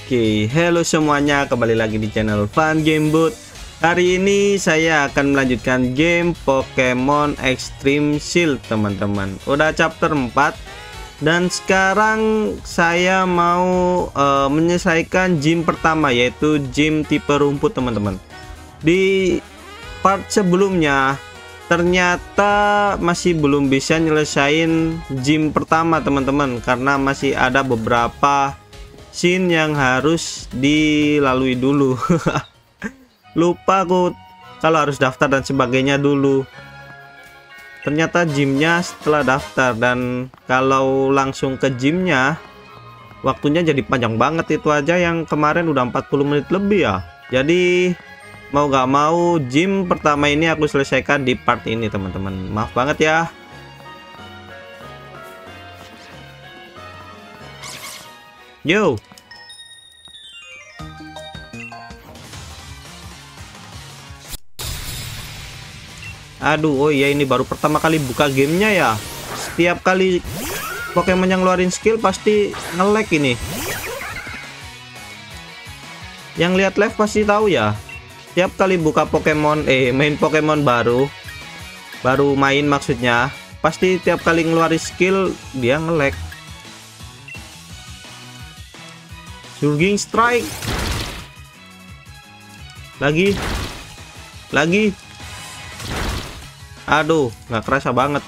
Oke, hello semuanya, kembali lagi di channel Fun Game Booth. Hari ini saya akan melanjutkan game Pokemon Extreme Shield, teman-teman. Udah chapter 4 dan sekarang saya mau menyelesaikan gym pertama, yaitu gym tipe rumput, teman-teman. Di part sebelumnya ternyata masih belum bisa nyelesain gym pertama, teman-teman, karena masih ada beberapa scene yang harus dilalui dulu. Lupa aku kalau harus daftar dan sebagainya dulu. Ternyata gymnya setelah daftar, dan kalau langsung ke gymnya waktunya jadi panjang banget. Itu aja yang kemarin udah 40 menit lebih ya. Jadi mau gak mau gym pertama ini aku selesaikan di part ini, teman-teman. Maaf banget ya. Yo. Aduh, oh iya, ini baru pertama kali buka gamenya ya. Setiap kali Pokemon yang ngeluarin skill pasti nge-lag ini. Yang lihat live pasti tahu ya. Setiap kali buka Pokemon, main Pokemon baru main maksudnya, pasti tiap kali ngeluarin skill dia nge-lag. Surging Strike. Lagi. Aduh, nggak kerasa banget.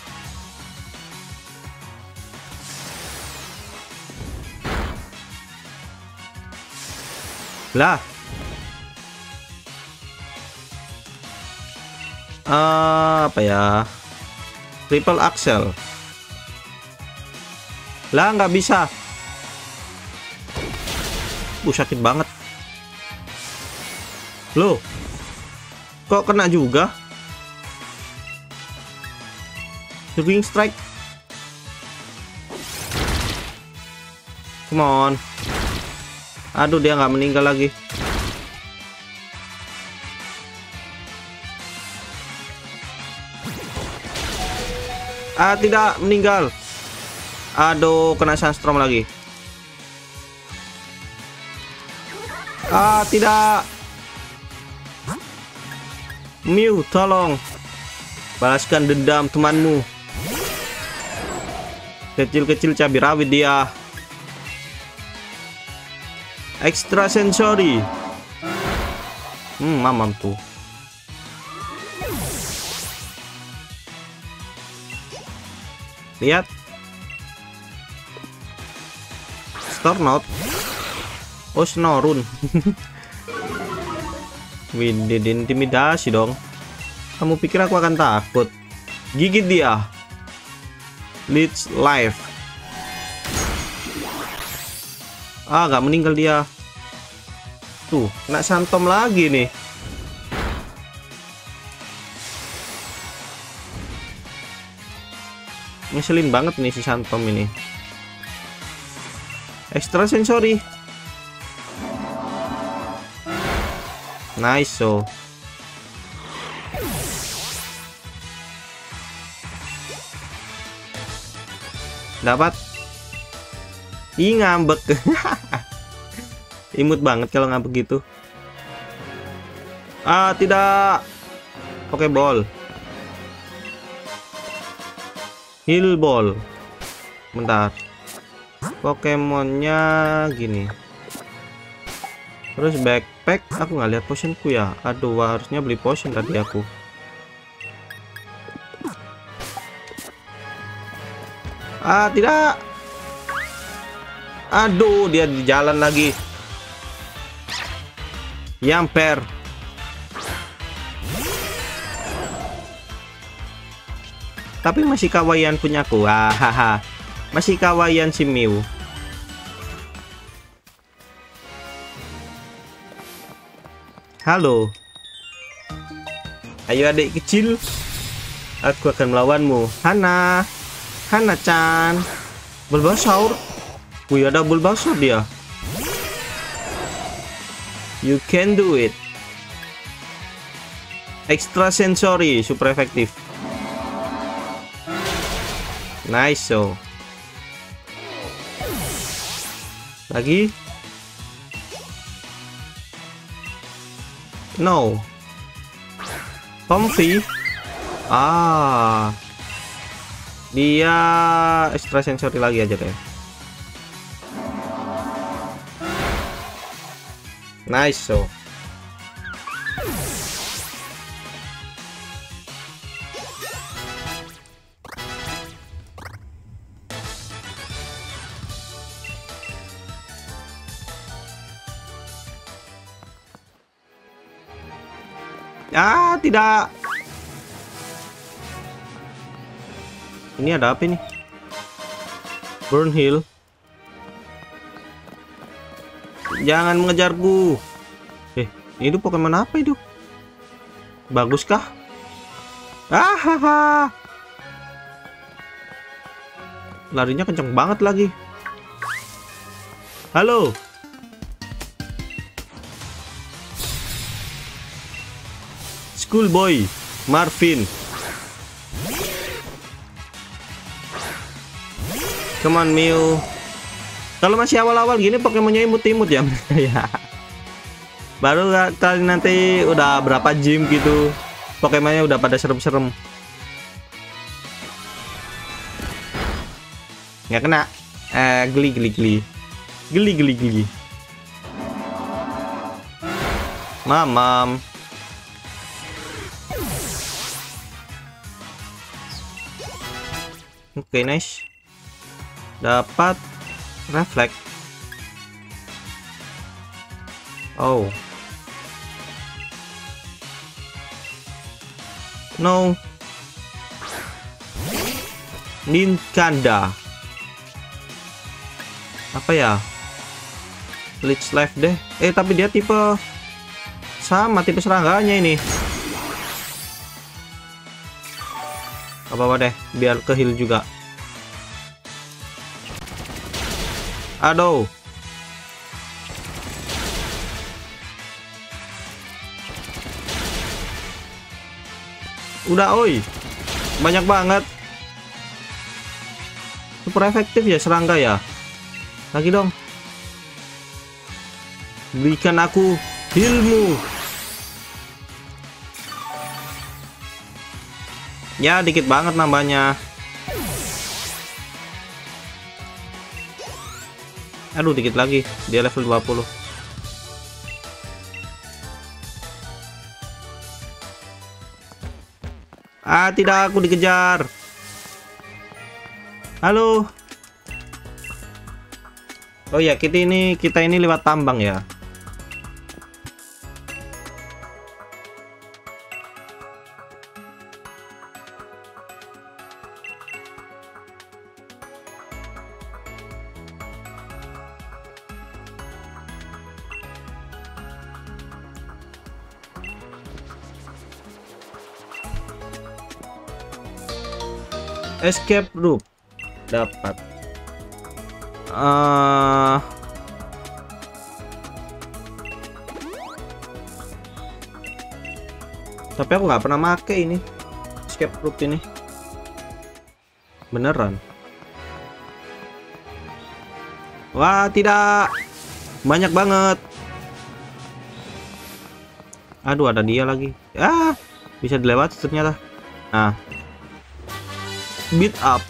Lah. Apa ya? Triple Axel. Lah, nggak bisa. Sakit banget. Loh, kok kena juga? Surging Strike. Come on. Aduh, dia nggak meninggal lagi. Tidak meninggal. Aduh, kena Sunstorm lagi. Tidak. Mew, tolong balaskan dendam temanmu. Kecil-kecil cabai rawit dia. Extra sensory. Mamam tuh. Lihat. Stornout. Oh, Snorun. Wih, intimidasi dong. Kamu pikir aku akan takut? Gigit dia. Leech Life. Gak meninggal dia. Tuh, kena Phantom lagi nih. Ngeselin banget nih si Phantom ini. Extra sensory. Nice. So dapat. Ih, ngambek. Imut banget kalau ngambek gitu. Tidak. Pokeball. Heal Ball. Bentar. Pokemonnya gini. Terus backpack, aku nggak lihat potionku ya. Aduh, harusnya beli potion tadi aku. Tidak. Aduh, dia di jalan lagi. Yamper. Tapi masih kawayan punyaku. Hahaha. Masih kawayan si Mew. Halo. Ayo adik kecil. Aku akan melawanmu. Hana-chan. Bulbasaur. Wih, ada Bulbasaur dia. You can do it. Extra sensory, super efektif. Nice. So lagi No. Comfy. Dia extra sensory lagi aja deh. Nice. So tidak. Ini ada apa ini? Burnhill. Jangan mengejarku. Itu Pokemon apa itu? Baguskah? Larinya kenceng banget lagi. Halo. Schoolboy Marvin. Come on Mew. Kalau masih awal-awal gini Pokemonnya imut-imut ya. Ya. Baru kali nanti udah berapa gym gitu Pokemonnya udah pada serem-serem. Nggak kena. Geli. Mamam. Oke, nice. Dapat refleks. Oh. No. Ninkanda. Apa ya? Leech Life deh. Tapi dia tipe sama tipe serangganya ini. Apa-apa deh, biar ke heal juga. Aduh. Udah, oi. Banyak banget. Super efektif ya serangga ya. Lagi dong. Berikan aku healmu. Ya, dikit banget nambahnya. Aduh, dikit lagi. Dia level 20. Tidak, aku dikejar. Halo. Oh ya, kita ini lewat tambang ya. Escape rope dapat. Tapi aku nggak pernah make ini escape rope ini. Beneran. Wah, tidak. Banyak banget. Aduh, ada dia lagi. Bisa dilewati ternyata. Nah. Beat up.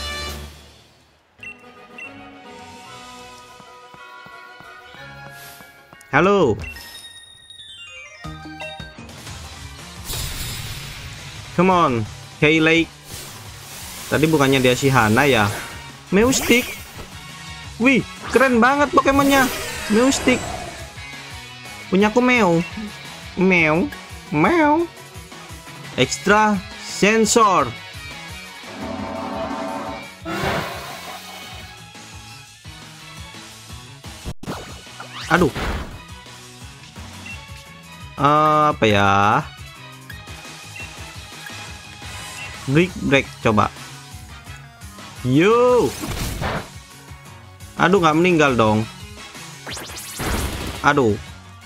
Halo. Come on, Lake. Tadi bukannya dia si Hana ya? Meowstic. Wih, keren banget Pokemonnya. Meowstic. Punyaku Meow. Meow. Extra sensor. Aduh. Apa ya? Break coba. Yo. Aduh, nggak meninggal dong. Aduh.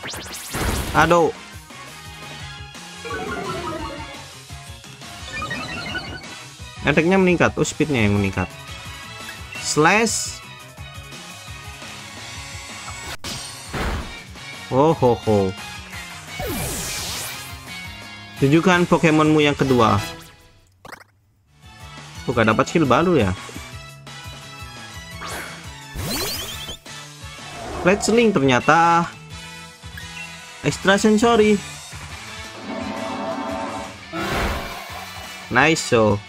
Attack-nya meningkat. Oh, speed-nya yang meningkat. Slash. Oh. Tunjukkan Pokemonmu yang kedua. Gak dapat skill baru ya. Fletchling ternyata extra sensory. Nice so.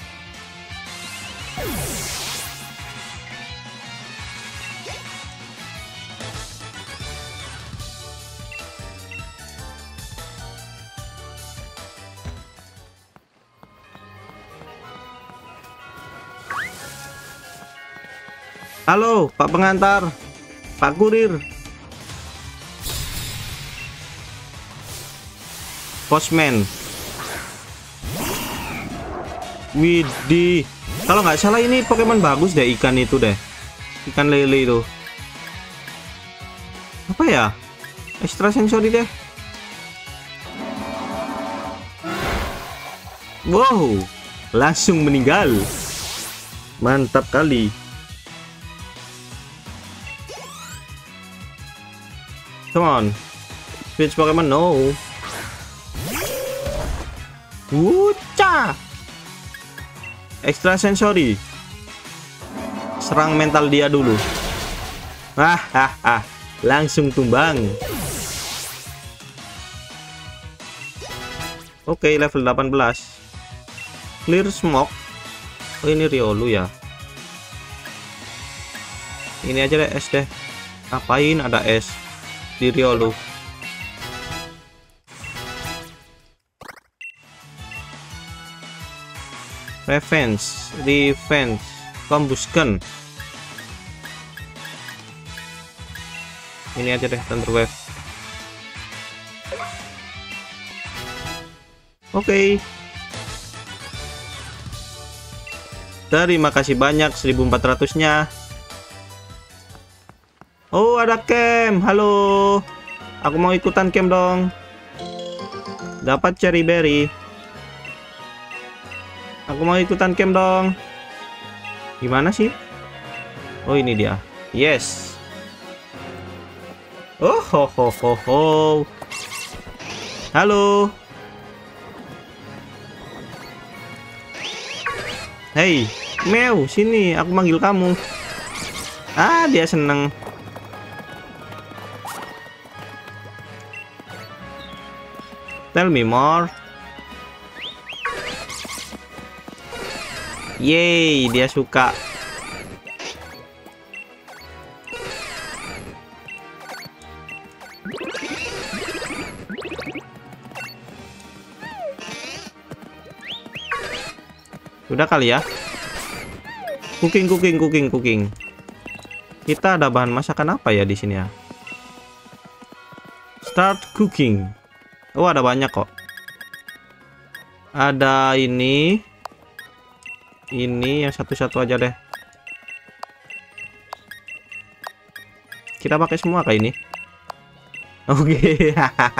Halo, Pak pengantar, Pak kurir, postman. Widih, kalau nggak salah ini Pokemon bagus deh, ikan itu deh, ikan lele itu. Apa ya? Extra sensory deh. Wow, langsung meninggal. Mantap kali. Come on, switch Pokemon, no. Wucha, extra sensory. Serang mental dia dulu. Hahaha, langsung tumbang. Oke, level 18. Clear smoke. Oh, ini Riolu ya. Ini aja deh, es deh. Ngapain ada es di Riolu? Revenge, combustion. Ini aja deh, Thunder Wave. Oke. Terima kasih banyak 1400-nya. Oh, ada camp. Halo. Aku mau ikutan camp dong. Dapat cherry berry. Aku mau ikutan camp dong. Gimana sih? Oh, ini dia. Yes. Oh, ho ho ho ho. Halo. Hey, Meow, sini. Aku manggil kamu. Ah, dia seneng. Tell me more. Yeay, dia suka. Udah kali ya. Cooking. Kita ada bahan masakan apa ya di sini ya? Start cooking. Oh, ada banyak kok. Ada ini yang satu-satu aja deh. Kita pakai semua kayak ini. Oke.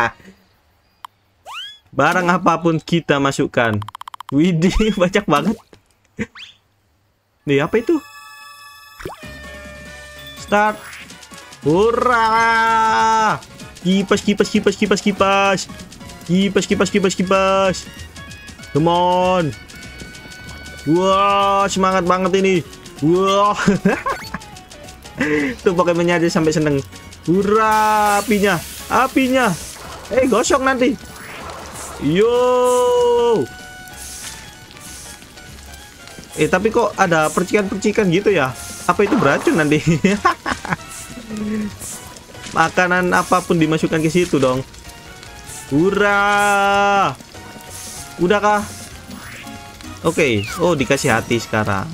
Barang apapun kita masukkan. Widih, banyak banget. Nih, apa itu? Start. Hurrah! Kipas. Come on. Wah, semangat banget ini. Wah. Tuh Pokemonnya aja sampai seneng. Hurrah, apinya. Gosok nanti. Yo. Tapi kok ada percikan-percikan gitu ya? Apa itu beracun nanti? Makanan apapun dimasukkan ke situ dong. Hurrah. Udahkah? Oke. Oh, dikasih hati sekarang.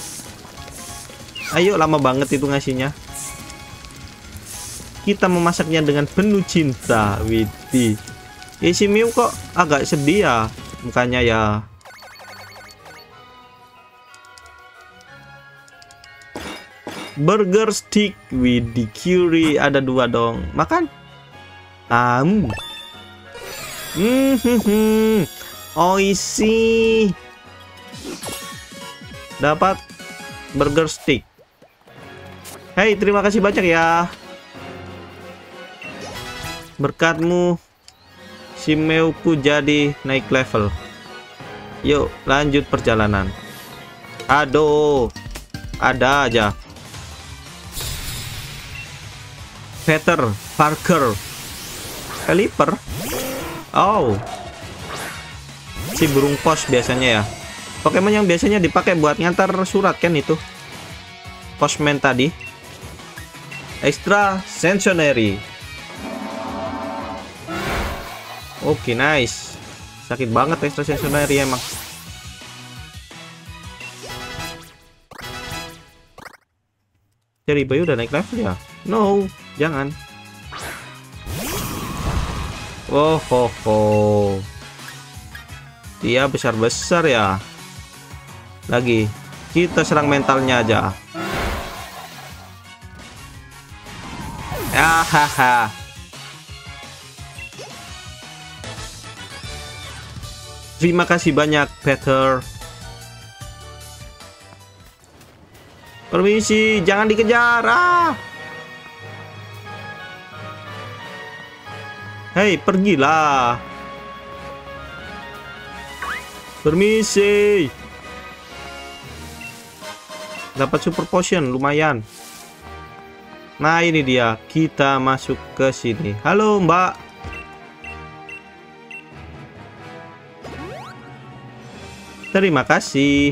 Ayo, lama banget itu ngasihnya. Kita memasaknya dengan penuh cinta. Widih. Si Mew kok agak sedih ya mukanya ya. Burger stick. Widih, curry ada 2 dong. Makan. Oishi. Dapat burger stick. Hey, terima kasih banyak ya. Berkatmu Si Mewku jadi naik level. Yuk lanjut perjalanan. Aduh, ada aja. Peter Parker, Kaliper. Oh, si burung pos biasanya ya. Pokemon yang biasanya dipakai buat ngantar surat kan itu. Postman tadi. Extra Sensory. Oke, nice. Sakit banget extra sensory emang. Jadi Bayu udah naik level ya? No, jangan. Oh, ho, ho. Dia besar-besar ya. Lagi, kita serang mentalnya aja. Hahaha. Terima kasih banyak, Peter. Permisi, jangan dikejar. Hei, pergilah. Permisi. Dapat super potion, lumayan. Nah, ini dia. Kita masuk ke sini. Halo, Mbak. Terima kasih.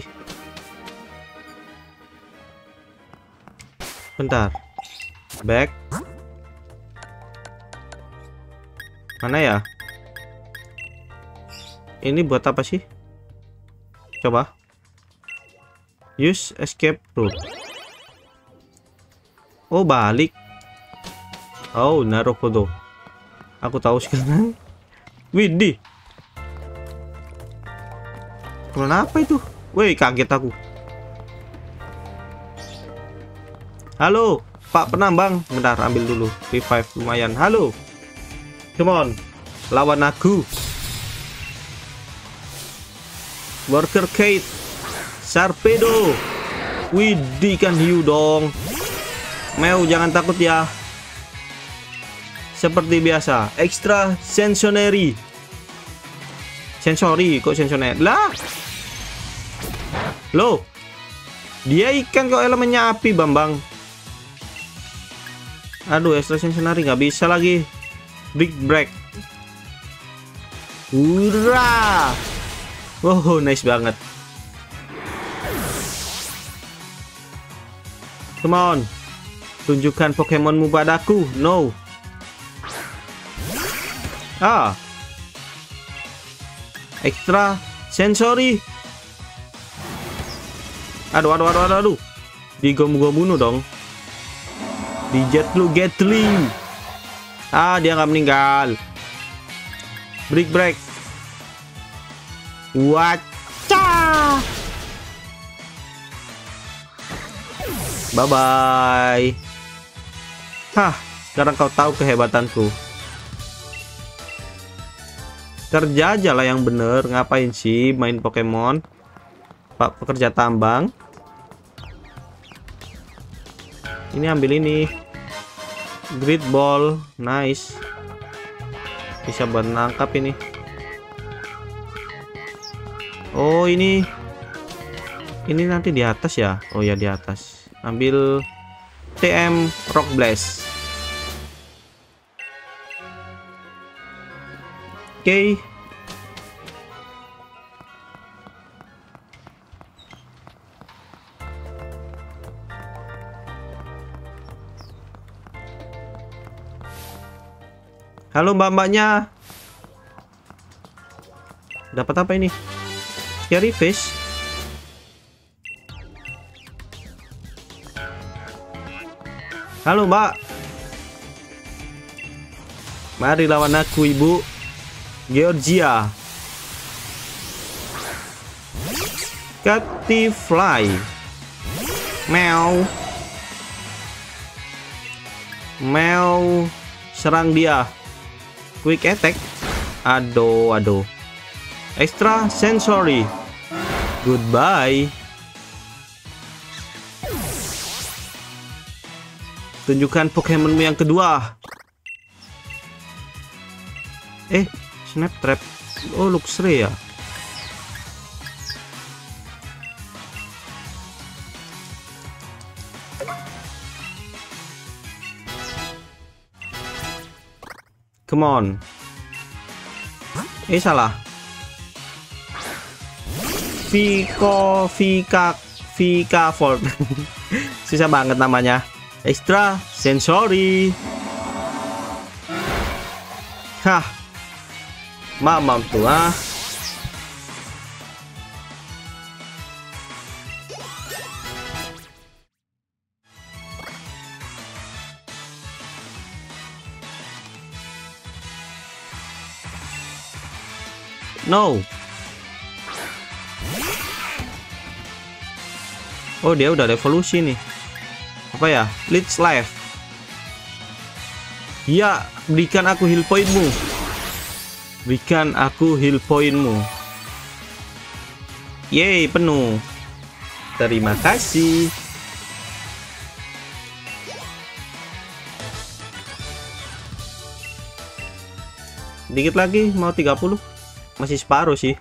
Bentar. Back. Mana ya? Ini buat apa sih? Coba. Use escape route. Oh, balik. Oh, naruhodo. Aku tahu sekarang. Widih. Kenapa itu? Woi, kaget aku. Halo, Pak Penambang. Bentar, ambil dulu. Revive lumayan. Halo. Come on. Lawan aku. Worker Kate. Sarpedo. Widih, kan hiu dong. Meu, jangan takut ya. Seperti biasa. Extra Sensory. Sensory, kok sensory? Lah. Loh. Dia ikan kok elemennya api, Bambang. Aduh, extra sensory nggak bisa lagi. Big break. Hurrah. Wow, nice banget. Come on. Tunjukkan Pokemonmu padaku. No. Extra sensory. Aduh. Digom-gomunuh dong. Di Gatling. Dia nggak meninggal. Break. Wacah. Bye-bye. Sekarang kau tahu kehebatanku. Kerja aja lah yang bener. Ngapain sih main Pokemon? Pak pekerja tambang. Ini ambil ini. Great Ball. Nice. Bisa buat nangkap ini. Oh, ini nanti di atas ya. Oh ya, di atas. Ambil TM Rock Blast. Oke. Halo mbak-mbaknya. Dapat apa ini? Cherry fish. Halo mbak. Mari lawan aku, ibu. Georgia. Catifly. Meow. Serang dia. Quick attack. Aduh. Extra sensory. Goodbye. Tunjukkan Pokemonmu yang kedua. Snap trap. Oh, Luxray ya. Come on. Salah. Vika Volt. Susah banget namanya. Extra sensory. Hah. Mamam tuh ah. No. Oh, dia udah revolusi nih. Apa ya? Leech Life. Ya, berikan aku heal pointmu. Berikan aku heal pointmu. Yeay, penuh. Terima kasih. Dikit lagi mau 30. Masih separuh sih.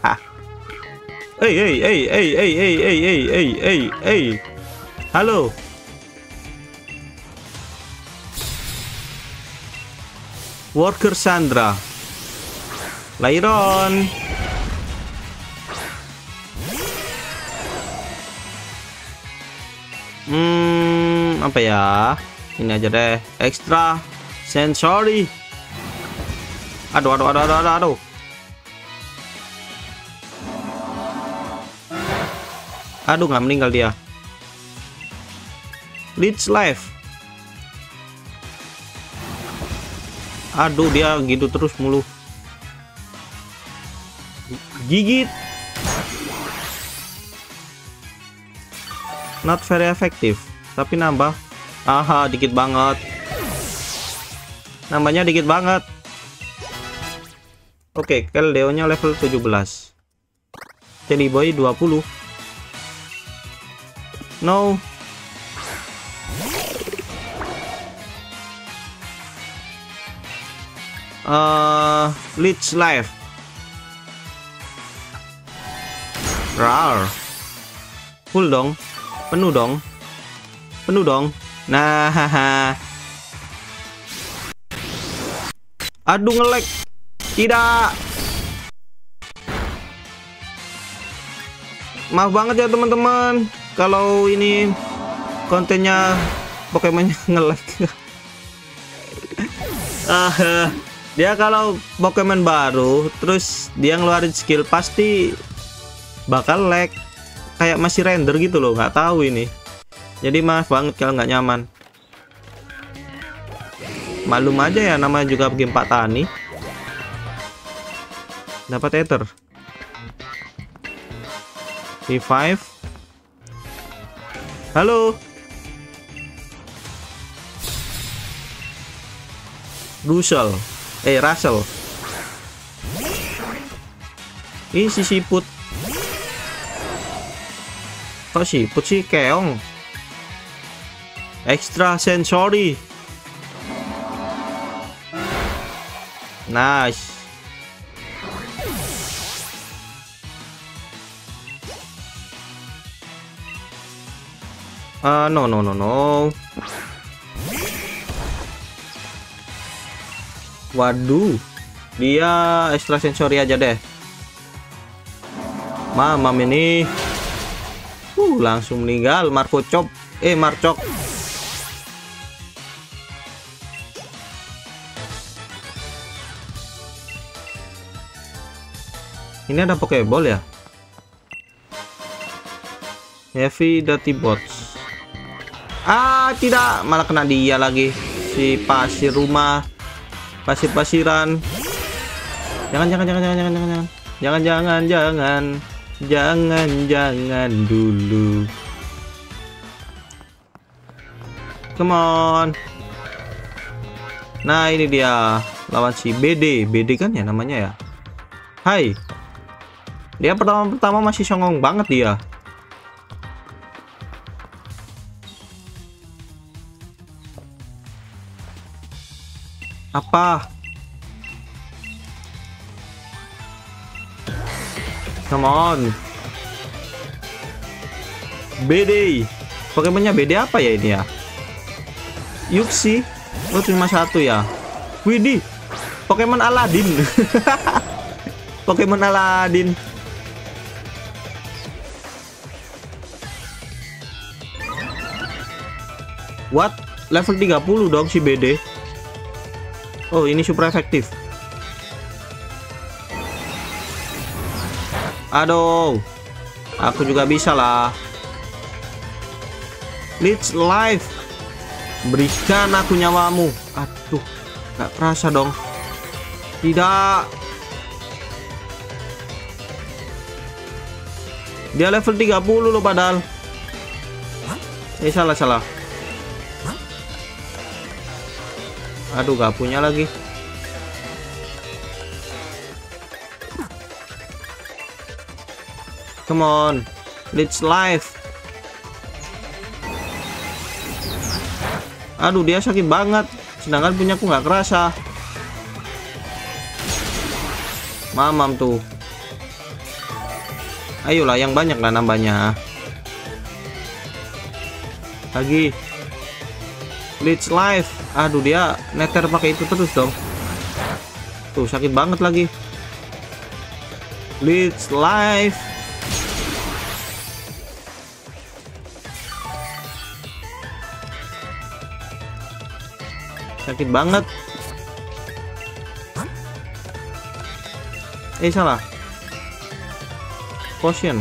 Hey. Halo. Worker Sandra. Lairon. Apa ya? Ini aja deh. Extra sensory. Aduh. Aduh, nggak meninggal dia. Leech Life. Aduh, dia gitu terus mulu. Gigit. Not very effective. Tapi nambah. Aha, dikit banget. Nambahnya dikit banget. Oke, Keldeo-nya level 17. Jelly Boy 20. No. Leech Life. Rar. Full dong. Penuh dong. Nah, haha. Aduh, nge-lag. Tidak. Maaf banget ya teman-teman kalau ini kontennya Pokemonnya nge-lag. Dia kalau Pokemon baru terus dia ngeluarin skill pasti bakal lag, kayak masih render gitu loh, nggak tahu ini. Jadi maaf banget kalau nggak nyaman. Maklum aja ya, namanya juga game Pak Tani. Dapat Ether. Revive. Halo. Russell. Ini si siput. Kok siput sih, keong. Extra sensory. Nice. No. Waduh, dia extra sensory aja deh. Mamam ini. Langsung meninggal. Marcok. Ini ada Pokeball ya? Heavy Dirty Bots. Tidak, malah kena dia lagi. Si pasir rumah. Pasir-pasiran. Jangan dulu. Come on. Nah, ini dia lawan si BD kan ya namanya ya. Hai. Dia pertama masih songong banget dia. Apa? Come on. BD. Pokemonnya BD apa ya ini ya? Yuxi. Oh cuma satu ya. Widih. Pokemon Aladin. Pokemon Aladin. What? Level 30 dong si BD. Oh ini super efektif. Aduh. Aku juga bisa lah. Leech Life. Berikan aku nyawamu. Aduh. Gak kerasa dong. Tidak. Dia level 30 loh padahal. Salah. Aduh gak punya lagi. Come on. Leech Life. Aduh dia sakit banget. Sedangkan punya aku nggak kerasa. Mamam tuh. Ayolah yang banyak lah nambahnya. Lagi. Leech Life. Aduh dia neter pakai itu terus dong. Tuh sakit banget lagi. Leech Life. Sakit banget. Salah. Potion.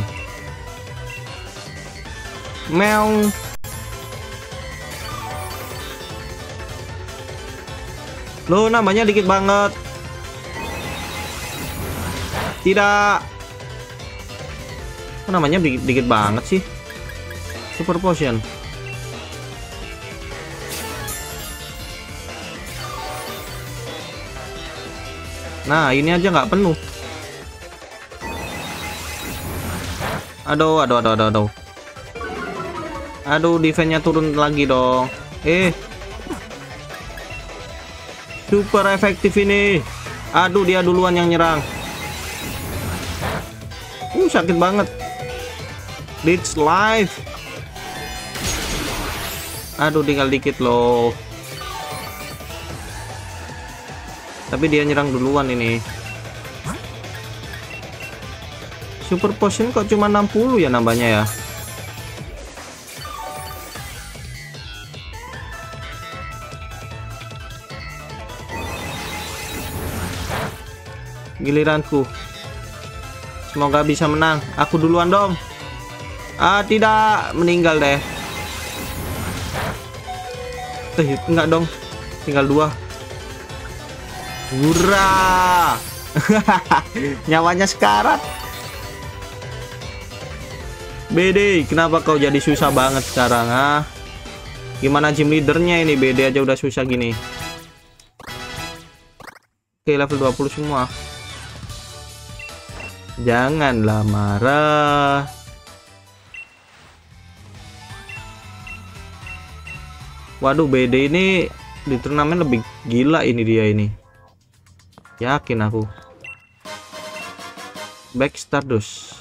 Meow. Loh namanya dikit banget. Tidak. Kok namanya dikit banget sih? Super Potion. Nah ini aja nggak penuh. Aduh. Aduh defense-nya turun lagi dong. Super efektif ini. Aduh dia duluan yang nyerang. Sakit banget. Leech Life. Aduh tinggal dikit loh. Tapi dia nyerang duluan ini. Super Potion kok cuma 60 ya nambahnya ya. Giliranku. Semoga bisa menang. Aku duluan dong. Tidak. Meninggal deh. Enggak dong. Tinggal 2. Hurra. Nyawanya sekarat. BD, kenapa kau jadi susah banget sekarang, Gimana gym leadernya ini? BD aja udah susah gini. Oke, level 20 semua. Janganlah marah. Waduh, BD ini di turnamen lebih gila ini dia ini. Yakin aku. Back Stardust.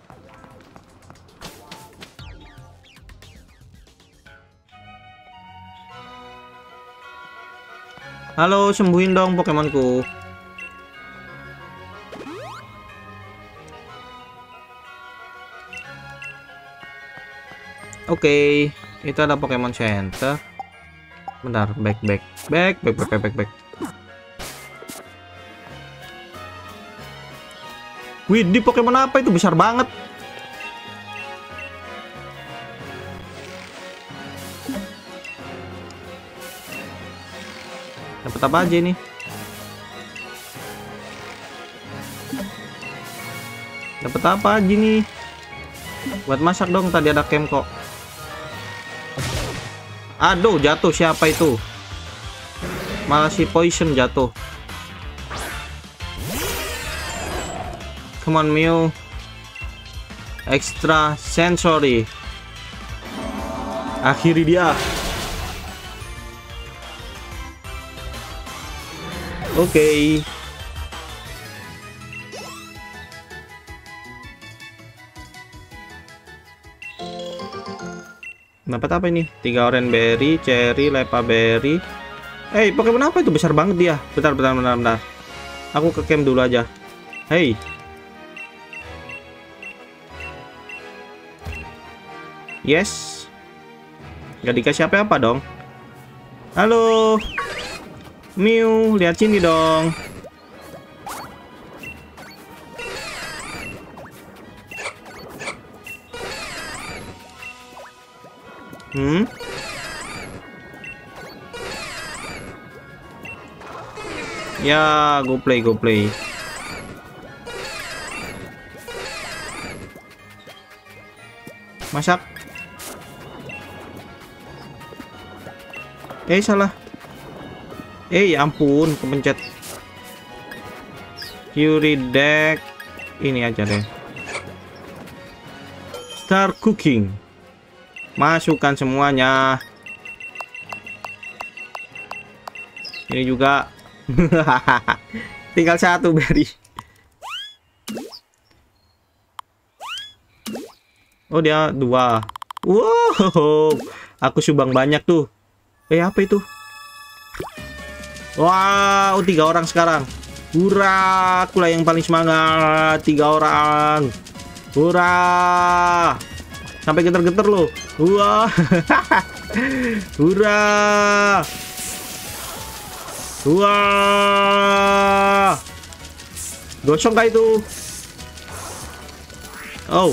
Halo, sembuhin dong Pokemonku. Oke, itu ada Pokemon Center. Bentar, back. Wih, di Pokemon apa itu? Besar banget. Dapat apa aja ini? Dapat apa aja nih? Buat masak dong, tadi ada camp kok. Aduh, jatuh siapa itu? Malah si Poison jatuh. Come on Mew. Extra sensory. Akhiri dia. Oke. Dapat apa ini? 3 orange berry, cherry, lepa berry. Pokemon apa itu? Besar banget dia. Bentar. Aku ke camp dulu aja. Hey. Yes. Gak dikasih apa-apa dong. Halo. Mew, lihat sini dong. Ya, go play. Masak. Salah. Ya ampun, kepencet. Fury deck. Ini aja deh. Start cooking. Masukkan semuanya. Ini juga. Tinggal 1 berry. Oh, dia 2. Wow, aku subang banyak tuh. Apa itu? Wow, 3 orang sekarang. Hurra, akulah yang paling semangat. 3 orang. Hurra. Sampai geter-geter loh. Wah. Hurra. Wah. Gosong kah itu? Oh.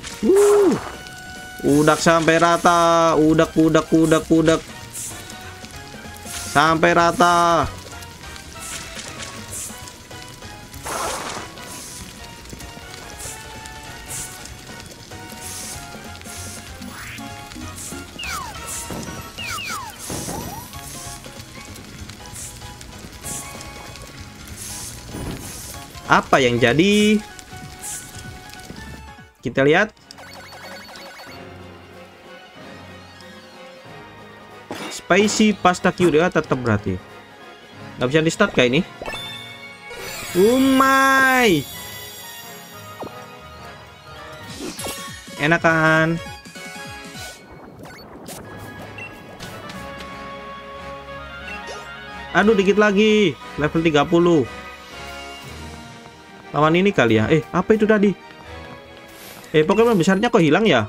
Udak sampai rata. Udak. Sampai rata. Apa yang jadi? Kita lihat. Spicy pasta Q dia tetap berarti. Nggak bisa di start kayak ini. Umai. Enak kan? Aduh, dikit lagi. Level 30. Lawan ini kali ya. Apa itu tadi? Pokemon besarnya kok hilang ya?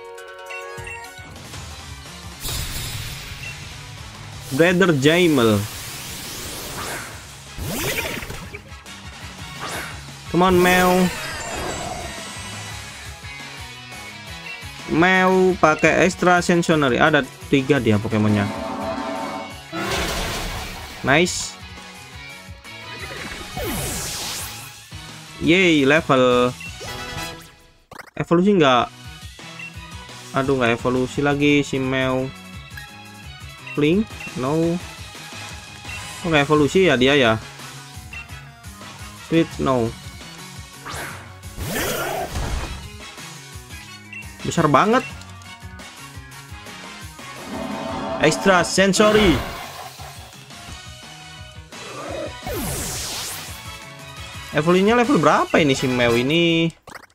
Brother Jaimel. Come on, Mew. Mew pakai extra sensory. Ada 3 dia Pokemonnya. Nice. Yeay, level. Evolusi nggak? Aduh, nggak evolusi lagi si Mew. Blink? No. Oh, nggak evolusi ya dia ya? Sweet? No. Besar banget. Extra sensory. Evolusinya level berapa ini si Mew ini?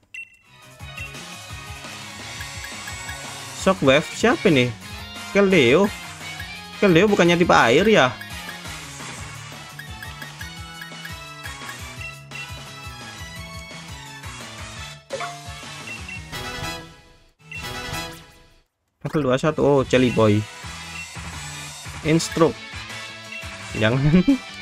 Shockwave siapa nih? Keldeo. Keldeo bukannya tipe air ya? Level 21. Oh, Jelly Boy. Instruct. Jangan.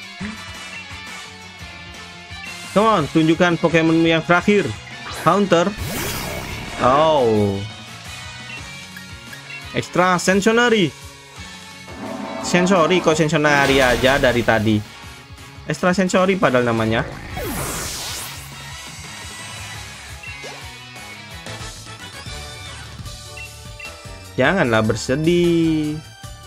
Come on, tunjukkan Pokemon yang terakhir. Haunter. Oh. Extra sensory. Sensory kok sensory aja dari tadi. Extra sensory padahal namanya. Janganlah bersedih.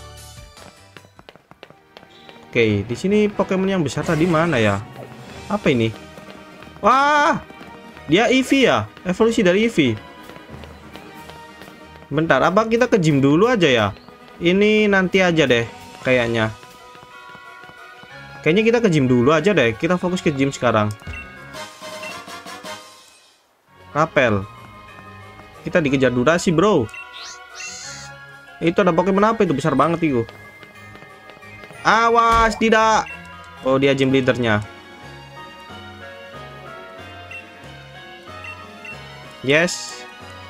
Oke, di sini Pokemon yang besar tadi mana ya? Apa ini? Wah, dia Eevee ya? Evolusi dari Eevee. Bentar, apa kita ke gym dulu aja ya? Ini nanti aja deh, kayaknya. Kayaknya kita ke gym dulu aja deh. Kita fokus ke gym sekarang. Rapel. Kita dikejar durasi, bro. Itu ada Pokemon apa itu? Besar banget itu. Awas, tidak. Oh, dia gym leadernya. Yes.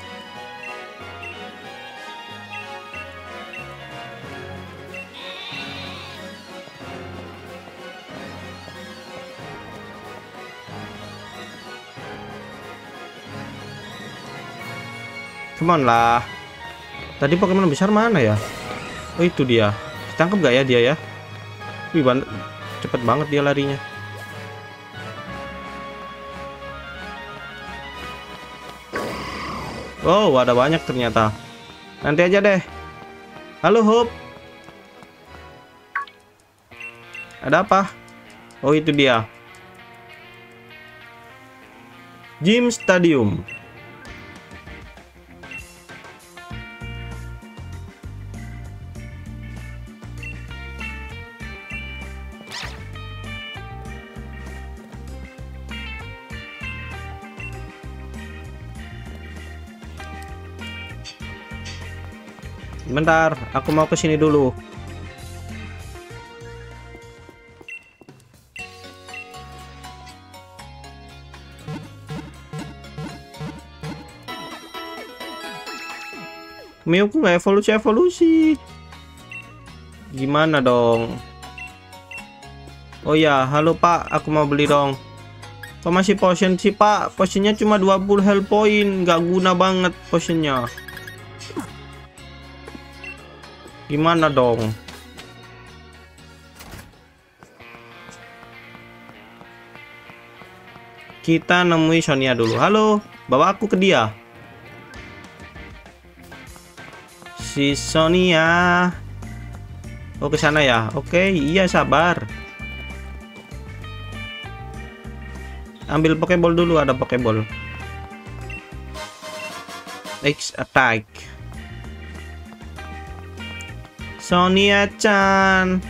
Come on lah. Tadi Pokemon besar mana ya? Oh, itu dia. Ditangkap gak ya dia ya? Wih, cepet banget dia larinya. Oh, ada banyak ternyata. Nanti aja deh. Halo, Hope. Ada apa? Oh, itu dia. Gym Stadium. Bentar, aku mau ke sini dulu. Mewku nggak evolusi. Gimana dong? Oh ya, halo Pak, aku mau beli dong. Kok masih potion sih Pak? Potionnya cuma 20 health point, nggak guna banget potionnya. Gimana dong? Kita nemui Sonia dulu. Halo, bawa aku ke dia. Si Sonia. Oh, ke sana ya. Oke, iya sabar. Ambil Pokeball dulu, ada Pokeball. X attack. Sonia-chan.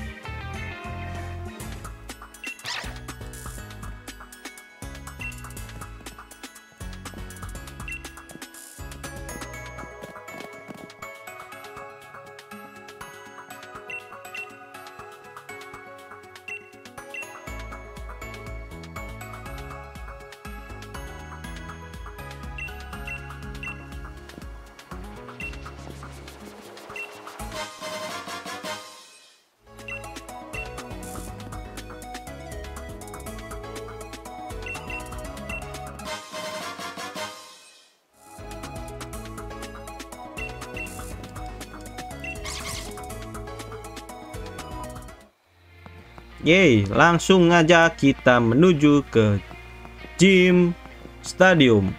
Yeay, langsung aja kita menuju ke Gym Stadium.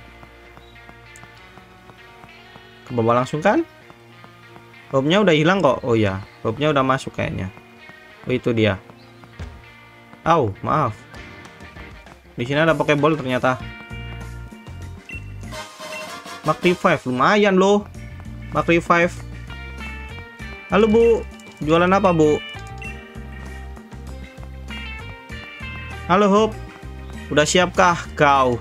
Ke bawah langsung kan? Hopnya udah hilang kok. Oh ya, hopnya udah masuk kayaknya. Oh, itu dia. Au, maaf. Di sini ada Pokeball ternyata. Mark Revive lumayan loh. Mark Revive. Halo Bu, jualan apa Bu? Halo Hope, udah siapkah kau?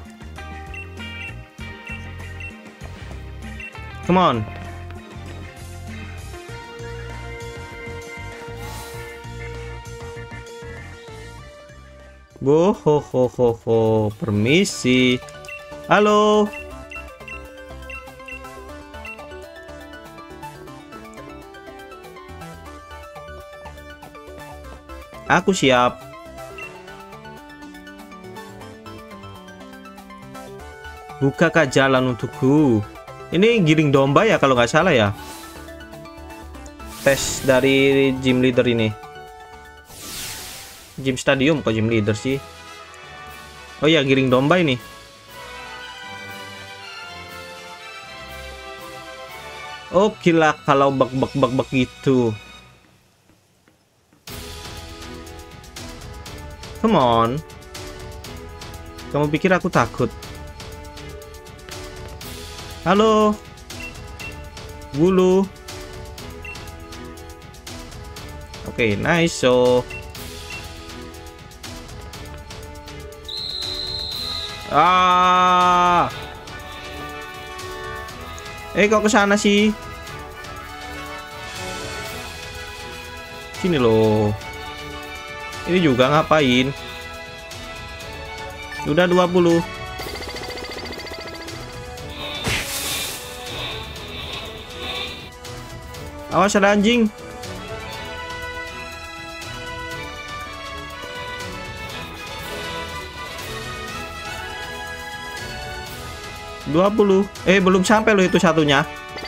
Come on. Bohohoho, permisi. Halo. Aku siap. Bukakah jalan untukku? Ini giring domba ya kalau nggak salah ya. Tes dari gym leader ini. Gym Stadium kok gym leader sih? Oh ya, giring domba ini. Oh gila kalau bak gitu. Come on. Kamu pikir aku takut? Halo, Bulu. Oke, nice. So, kok ke sana sih? Sini loh. Ini juga ngapain? Udah 20. Awas ada anjing. Belum sampai loh itu satunya.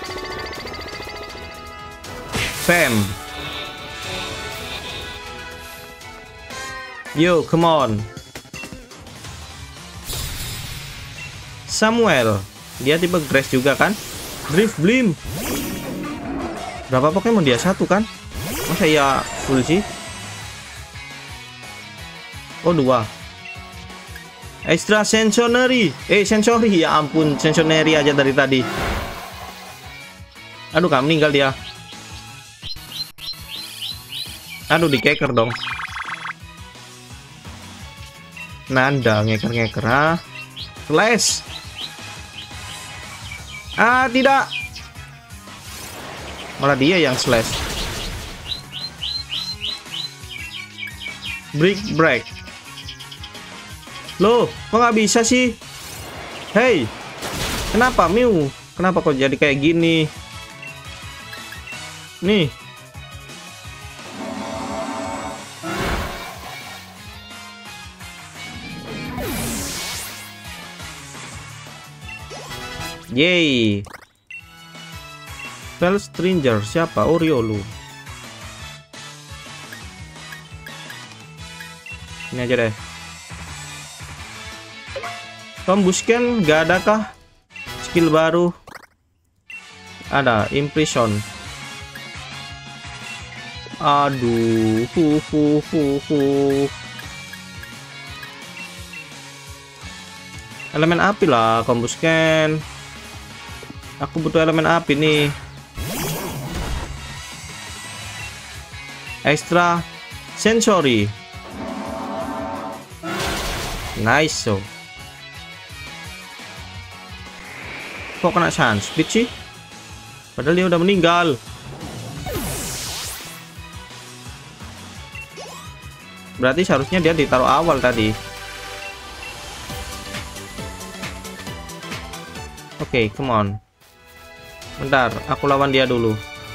Fam. Yo, come on. Samuel. Dia tipe grass juga kan? Drift Beam. Berapa Pokemon dia? Satu kan? Masa ya full sih? Oh, 2. Extra Sensory. Sensory, ya ampun, Sensory aja dari tadi. Aduh, gak meninggal dia. Aduh, dikeker dong. Nanda ngeker-ngeker, ah. Slash. Ah, tidak. Malah dia yang slash. Break. Loh, kok nggak bisa sih? Hey, kenapa Mew? Kenapa kok jadi kayak gini? Nih. Yeay. Spell Stranger, siapa? Oriolu. Ini aja deh. Combustion, gak ada kah? Skill baru. Ada, Imprison. Aduh, Elemen api lah, Combustion. Aku butuh elemen api nih. Extra Sensory. Nice. So kok kena Sunspeed sih? Padahal dia udah meninggal. Berarti seharusnya dia ditaruh awal tadi. Oke, come on. Bentar, aku lawan dia dulu.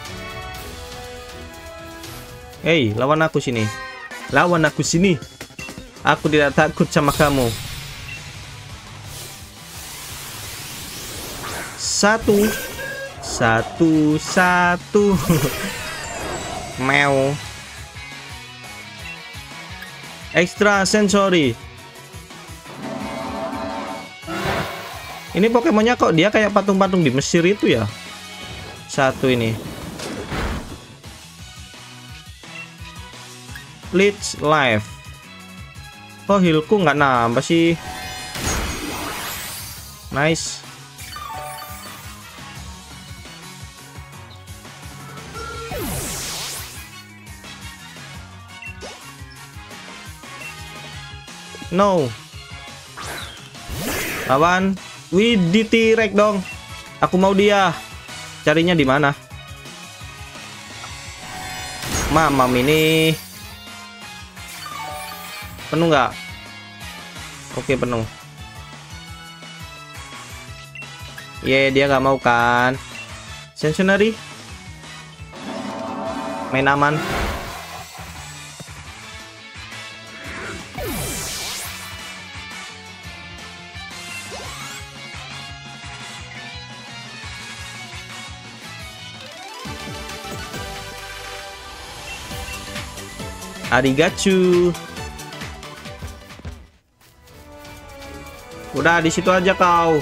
Hey, lawan aku sini. Lawan aku sini. Aku tidak takut sama kamu. 1 Meow. Extra Sensory. Ini Pokemonnya kok dia kayak patung-patung di Mesir itu ya? Satu ini. Leech Life. Oh, healku nggak nambah sih. Nice. No. Lawan. Wih, T-Rex dong. Aku mau dia. Carinya di mana? Mamam ini. Penuh nggak? Oke, penuh. Dia nggak mau kan? Sensory. Main aman. Arigatou. Udah di situ aja kau.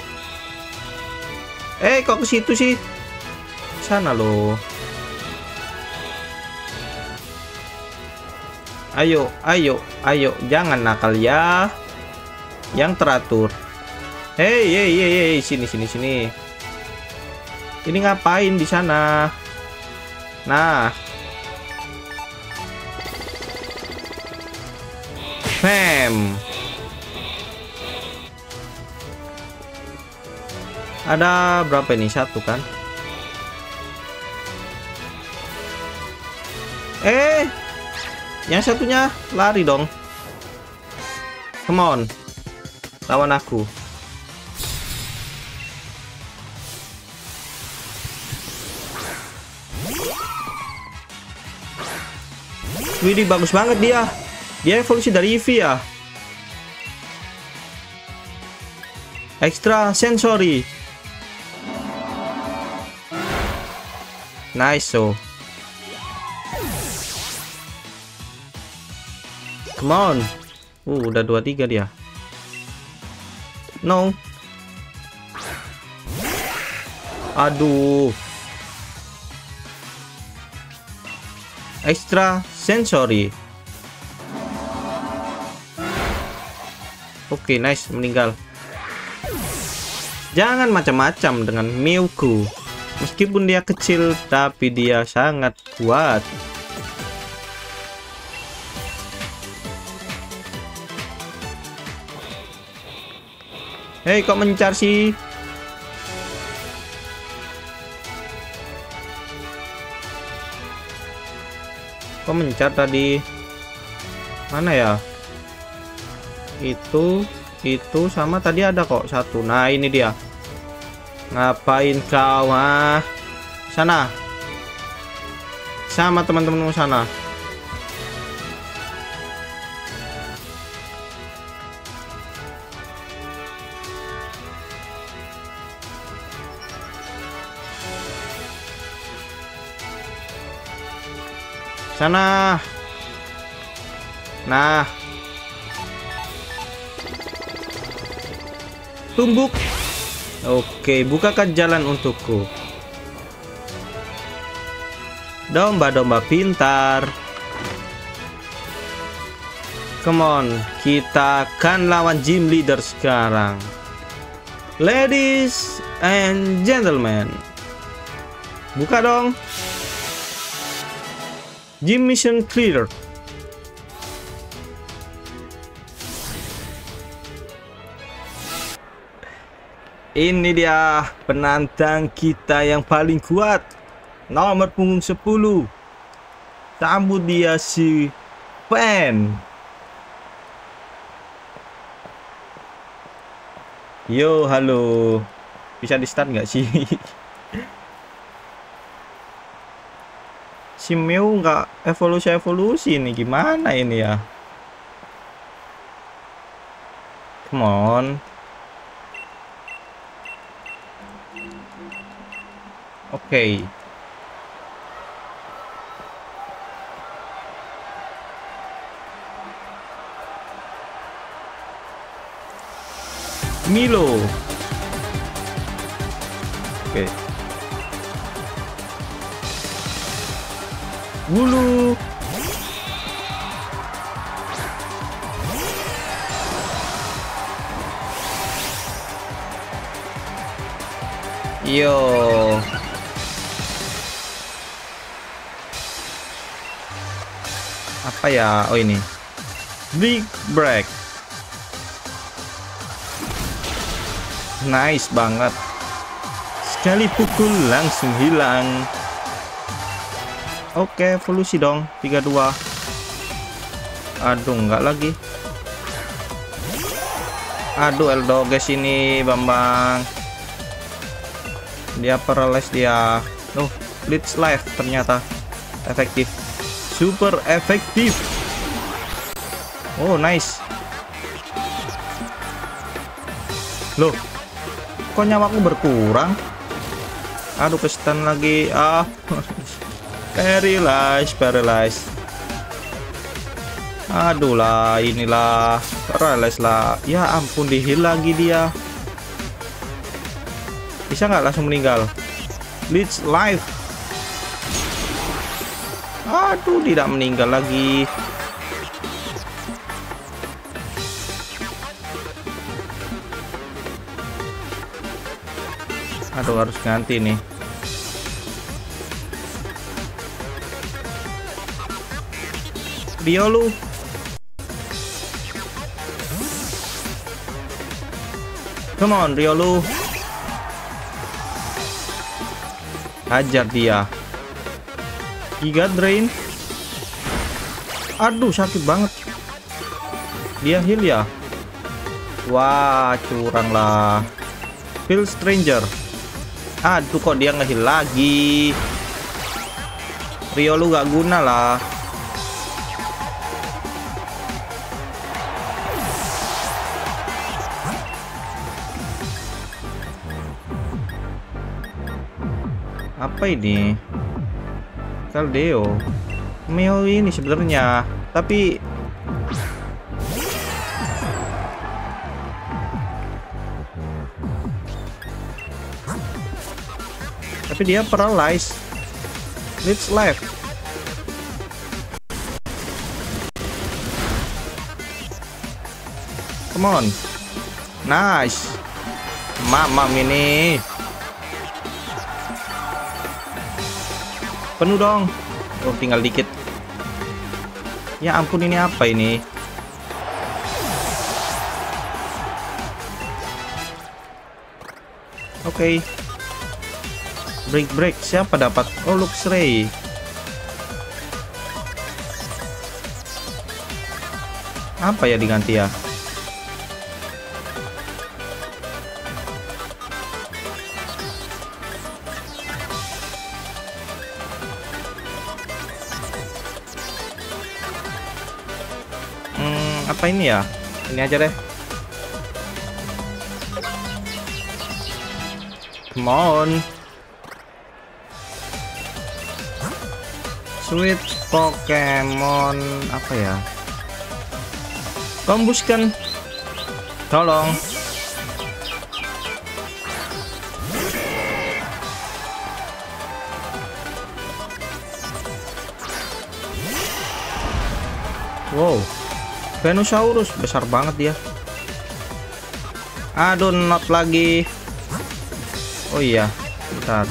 Kok ke situ sih? Sana loh. Ayo, jangan nakal ya. Yang teratur. Hey, sini. Ini ngapain di sana? Nah. Bam. Ada berapa ini? 1 kan? Yang satunya lari dong. Come on. Lawan aku. Widih, bagus banget dia. Dia evolusi dari Eevee ya. Extra sensory. Nice. So come on. Udah 23 dia. No. Aduh. Extra sensory. Oke, nice, meninggal. Jangan macam-macam dengan Mewtwo. Meskipun dia kecil, tapi dia sangat kuat. Hei, kok mencar sih? Kok mencar tadi? Mana ya? Itu sama tadi ada kok satu. Nah, ini dia. Ngapain kau? Sana. Sama teman-teman sana. Sana. Nah. Tumbuk. Oke, bukakan jalan untukku. Domba-domba pintar. Come on, kita akan lawan gym leader sekarang. Ladies and gentlemen. Buka dong. Gym mission clear. Ini dia penantang kita yang paling kuat. Nomor punggung 10. Sambut dia si Fan. Yo, halo. Bisa di start nggak sih? Si Mew nggak evolusi ini, gimana ini ya? Come on. Oke. Milo. Oke. Bulu. Yo. Apa ya? Oh, ini. Big break. Nice banget. Sekali pukul langsung hilang. Oke, evolusi dong. 32. Aduh, enggak lagi. Aduh, Eldoges ini, Bambang. Dia paralyze dia. Oh, Blitz Life ternyata efektif. Super efektif. Oh, nice. Loh, kok nyawaku berkurang? Aduh, kesetan lagi. Paralyze. Aduh lah, inilah paralyze lah. Ya ampun, di-heal lagi dia. Bisa nggak langsung meninggal? Blitz Life. Aduh, tidak meninggal lagi. Aduh, harus ganti nih. Riolu. Come on, Riolu. Hajar dia. Giga Drain. Aduh, sakit banget. Dia heal ya. Wah, curang lah. Feel Stranger. Aduh, kok dia nge-heal lagi. Rio lu gak guna lah. Apa ini? Caldeo. Meo ini sebenarnya, tapi dia paralyzed. Let's left. Come on. Nice. Mamam ini. Penuh dong. Oh, tinggal dikit. Ya ampun, ini apa ini? Oke. Break. Siapa dapat? Oh, Luxray. Apa ya diganti ya? Apa ini ya? Ini aja deh. Come on. Sweet Pokemon apa ya? Kombuskan. Tolong. Wow. Venusaurus besar banget dia. Aduh, not lagi. Oh iya, bentar.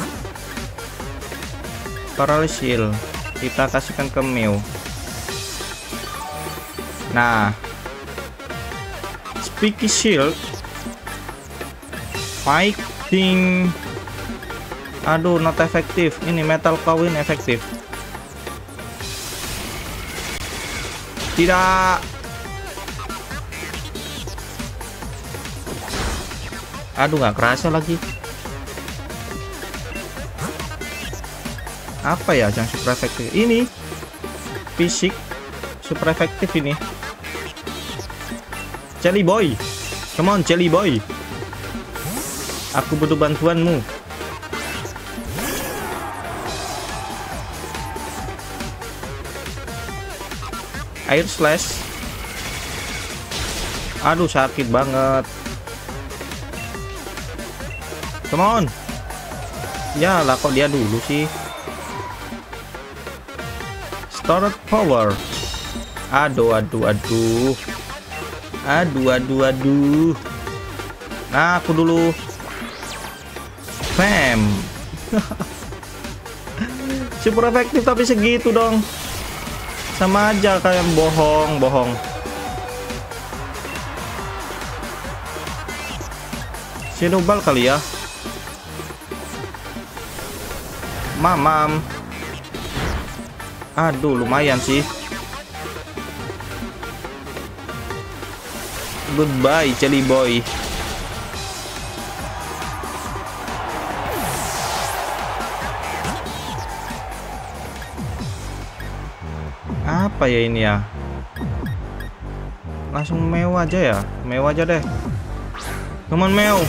Paralysis kita kasihkan ke Mew. Nah, Spiky Shield, Fighting. Aduh, not efektif. Ini Metal Kawin efektif. Tidak. Aduh, nggak kerasa lagi. Apa ya yang super efektif? Ini fisik super efektif ini. Jelly Boy, come on Jelly Boy. Aku butuh bantuanmu. Air Slash. Aduh, sakit banget. Come on. Ya lah, kok dia dulu sih. Stored Power. Aduh. Nah, aku dulu. Bam. Super efektif tapi segitu dong. Sama aja kayak bohong. Shadow Ball kali ya. Mamam. Aduh, lumayan sih. Goodbye Jelly Boy. Apa ya ini ya? Langsung Mew aja ya. Mew aja deh. Come on Mew.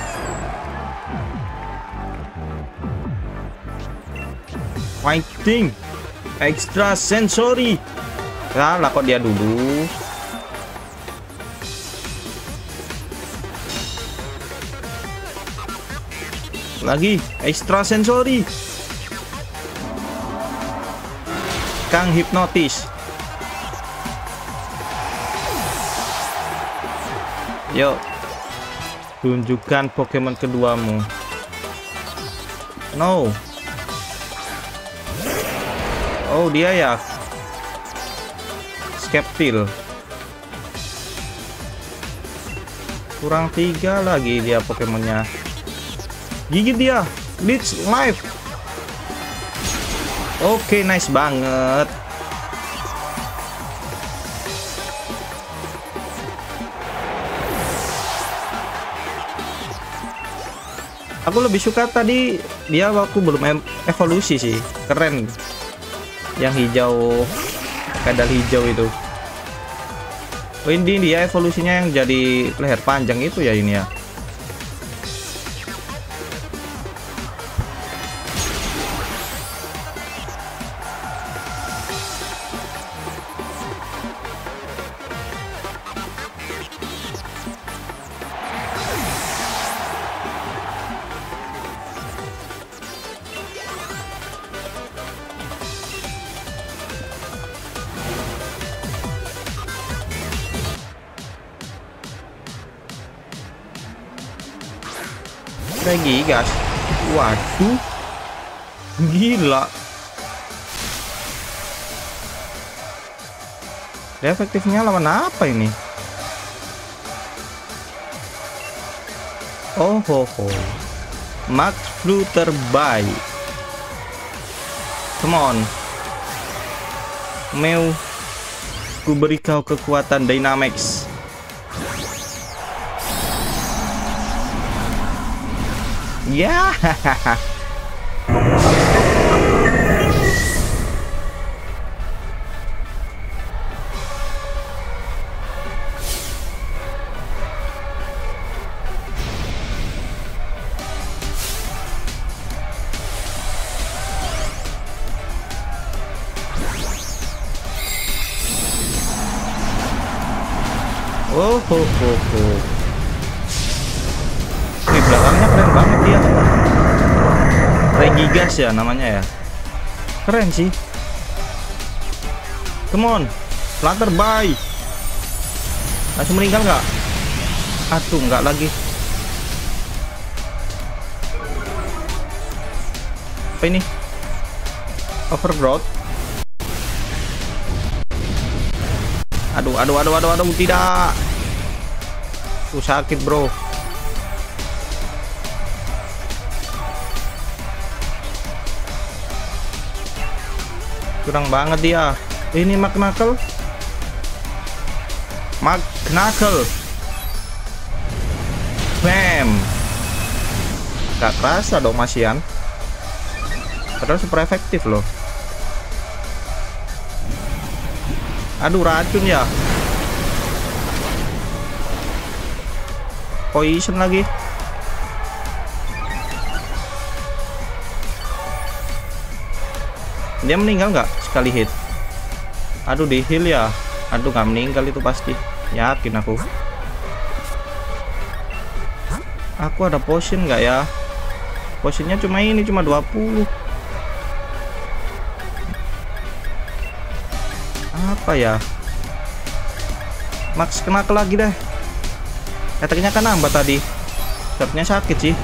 Fighting Extra Sensory. Salah kok dia dulu. Lagi Extra Sensory. Kang hipnotis. Yuk, tunjukkan Pokemon keduamu. No. Oh, dia ya. Skeptil. Kurang 3 lagi dia Pokemonnya. Gigit dia. Leech Life. Oke, nice banget. Aku lebih suka tadi dia waktu belum evolusi sih, keren. Yang hijau, kadal hijau itu. Oh, ini dia evolusinya yang jadi leher panjang itu ya ini ya. Lagi gas, waduh, gila. Dia efektifnya lawan apa ini? Oh ho ho, Max Flutterby. Come on, Mew, ku beri kau kekuatan Dynamax. Ya. Oh ho ho ho. Di belakangnya keren banget dia. Regigas ya namanya ya. Keren sih. Come on, Flutterby. Langsung meninggal nggak? Aduh, nggak lagi. Apa ini? Overgrowth. Aduh, tidak. Tuh sakit, bro. Kurang banget dia. Ini Magknuckle. Bam. Gak kerasa dong masian. Padahal super efektif loh. Aduh, racun ya. Poison lagi. Dia meninggal nggak sekali hit? Aduh, di heal ya. Aduh, nggak meninggal itu pasti. Yakin aku. Aku ada potion nggak ya? Potionnya cuma ini, cuma 20. Apa ya? Max kena lagi deh. Attack-nya kan nambah tadi. Shotnya sakit sih.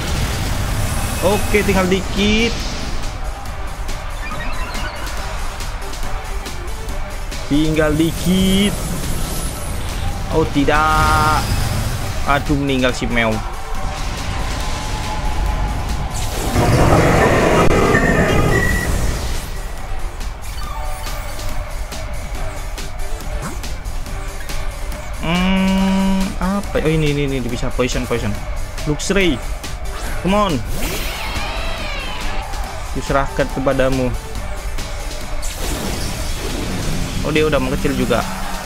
Oke, tinggal dikit. Tinggal dikit. Oh tidak. Aduh, meninggal si Mew. Apa? Oh ini bisa poison. Luxray. Come on. Diserahkan kepadamu. Oh, dia udah mengecil juga.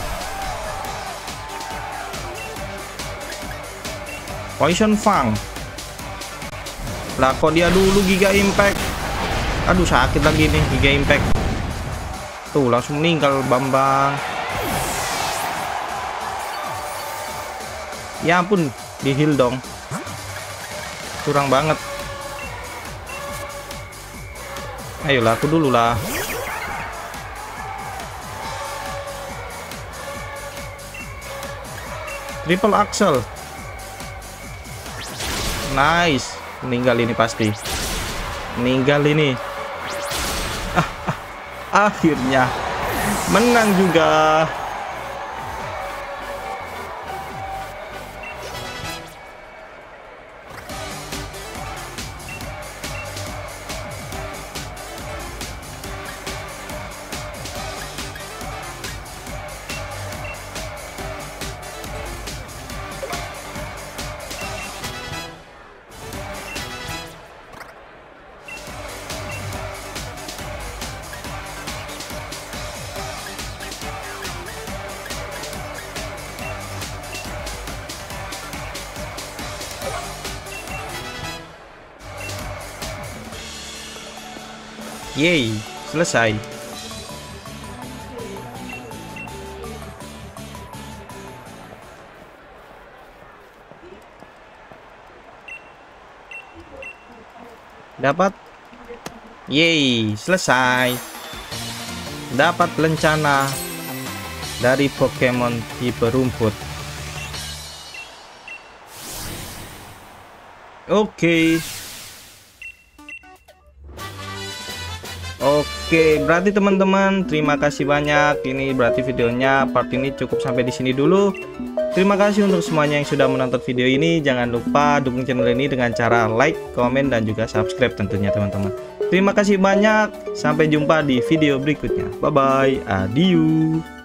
Poison Fang. Lah kok dia dulu Giga Impact. Aduh, sakit lagi nih Giga Impact. Tuh langsung meninggal Bambang. Ya ampun, di heal dong. Kurang banget. Ayolah, aku dulu lah. Triple Axel. Nice. Meninggal ini pasti. Meninggal ini. Akhirnya menang juga. Yeay, selesai. Dapat. Yeay, selesai. Dapat lencana dari Pokemon tipe rumput. Oke, berarti teman-teman, terima kasih banyak. Ini berarti videonya part ini cukup sampai di sini dulu. Terima kasih untuk semuanya yang sudah menonton video ini. Jangan lupa dukung channel ini dengan cara like, komen, dan juga subscribe tentunya teman-teman. Terima kasih banyak. Sampai jumpa di video berikutnya. Bye bye. Adieu.